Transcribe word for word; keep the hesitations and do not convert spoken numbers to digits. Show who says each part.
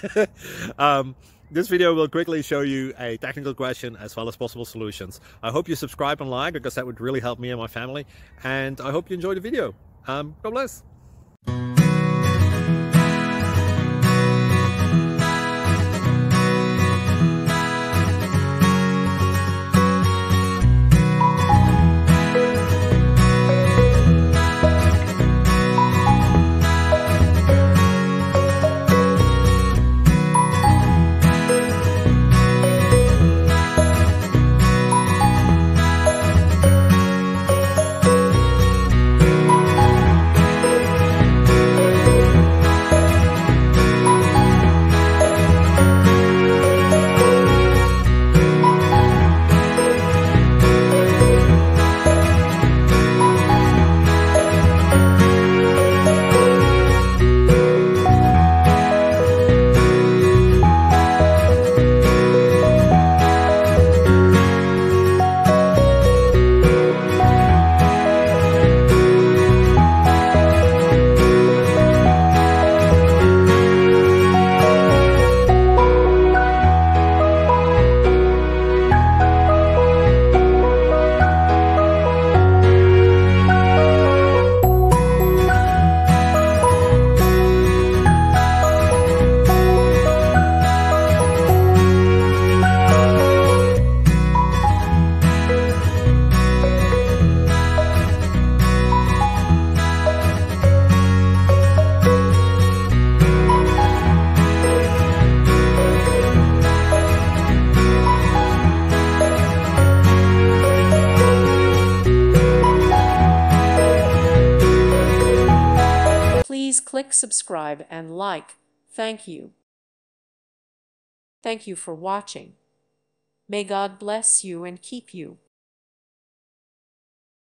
Speaker 1: um, this video will quickly show you a technical question as well as possible solutions. I hope you subscribe and like, because that would really help me and my family. And I hope you enjoy the video. Um, God bless.
Speaker 2: Please click subscribe and like. Thank you. Thank you for watching. May God bless you and keep you.